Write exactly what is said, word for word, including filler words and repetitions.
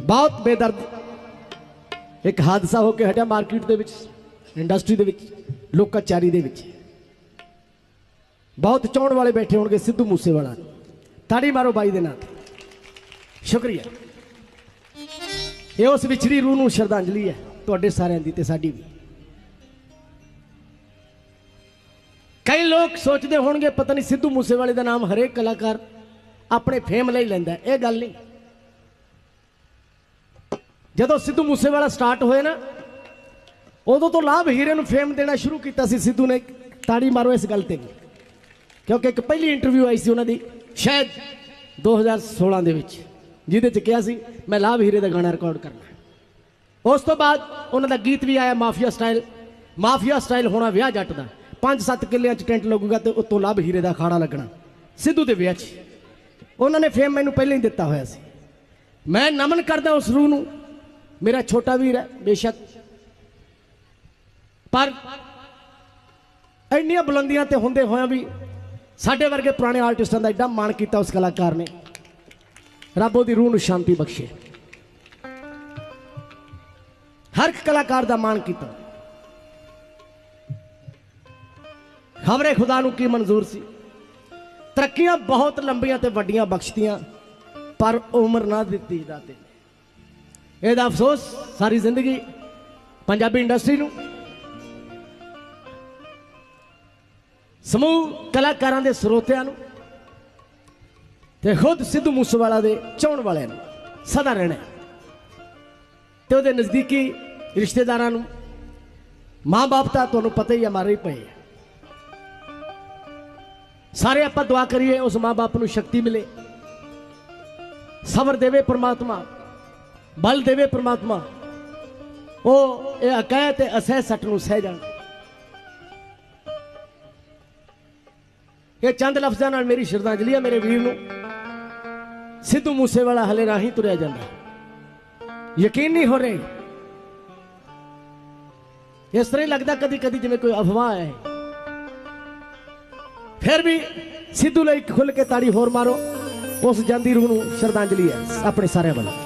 बहुत बेदर्द एक हादसा होके हटिया मार्केट दे विच, इंडस्ट्री दे विच, लोकाचारी दे विच। बहुत चाहण वाले बैठे होंगे सिद्धू मूसेवाला, ताड़ी मारो बाई दे नाल। शुक्रिया। ये उस विछड़ी रूह नूं श्रद्धांजलि है तुहाडे सारिਆਂ दी ते साडी भी। कई लोग सोचते होंगे पता नहीं सिद्धू मूसेवाले का नाम हरेक कलाकार अपने फेम ले लैंदा है। यह गल नहीं। जदों सिद्धू मूसेवाला स्टार्ट होए ना उदों तो लाभ हीरे नूं फेम देना शुरू किया सी सिद्धू ने। ताड़ी मारो इस गल ते, क्योंकि एक पहली इंटरव्यू आई सी उन्हां दी शायद दो हज़ार सोलह दे विच, जिहदे च कहा सी मैं लाभ हीरे का गाना रिकॉर्ड करना। उस तो बाद उन्हां दा गीत भी आया माफिया स्टाइल। माफिया स्टाइल होना विआह जट दा, पांच सत्त किलियां च टेंट लगूगा तो उत्तों लाभ हीरे का अखाड़ा लगना। सिद्धू के विआह च उन्होंने फेम मैनू पहले ही दिता होया सी। मैं नमन करदा उस रूह नूं। मेरा छोटा वीर है बेशक, पर इन्नियां बुलंदियां ते हुंदे होया भी साडे वर्गे पुराने आर्टिस्टां दा एडा मान किया उस कलाकार ने। रब ओदी रूह नूं शांति बख्शे। हर कलाकार दा मान किया। खबरे खुदा नूं की मंजूर सी। तरक्कियां बहुत लंबियां ते वड्डियां बख्शतियां, पर उम्र ना दिती दाते ने। ਇਹਦਾ अफसोस सारी जिंदगी पंजाबी इंडस्ट्री नूं, समूह कलाकारां दे ਸਰੋਤਿਆਂ नूं ते खुद सिद्धू मूसेवाला दे चाहण वालिਆਂ नूं सदा रहना ते ਉਹਦੇ नज़दीकी रिश्तेदारां नूं। माँ बाप ਤਾਂ ਤੁਹਾਨੂੰ पता ही है मारे ही पए। सारे आप दुआ करिए उस माँ बाप को शक्ति मिले, सबर देवे परमात्मा, बल देवे परमात्मा। वो ये अकैत असह सट नूं सह जाण। ये चंद लफ्ज़ां नाल मेरी श्रद्धांजलि है मेरे वीर नूं। सिद्धू मूसेवाला हले राही तुरिया जांदा, यकीन नहीं हो रहे। इस तरह लगता कदी कदी जिवें कोई अफवाह है। फिर भी सिद्धू लई खुल के ताड़ी होर मारो। उस जांदी रूह नूं श्रद्धांजलि है अपने सारे वालों।